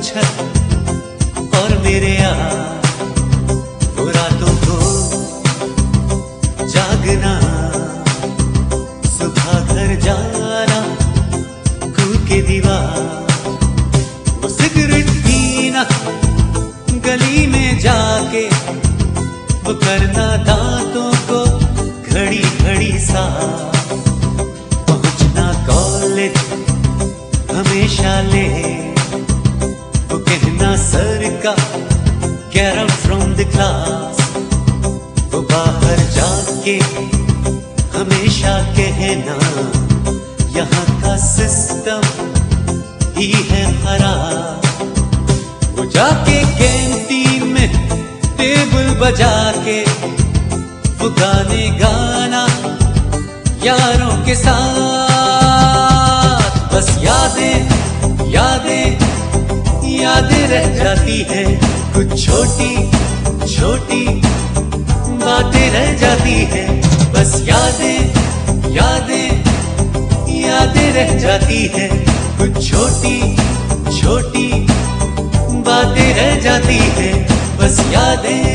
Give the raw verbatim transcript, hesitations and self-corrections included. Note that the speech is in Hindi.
छत और मेरे यार, वो रातों को जागना, सुबह घर जाना, कूद के दीवार, वो सिगरेट पीना, गली में जाके वो करना दांतों को घड़ी घड़ी सा, पहुंचना कॉलेज हमेशा ले, वो कहना सर का get out from the class, वो बाहर जाके हमेशा कहना यहाँ का सिस्टम ही है खराब, वो जाके कैंटीन में टेबल बजा के वो गाने गाना यारों के साथ, बस यादें यादें यादें रह जाती है, कुछ छोटी छोटी बातें रह जाती है, बस यादें यादें यादें रह जाती है, कुछ छोटी छोटी बातें रह जाती है, बस यादें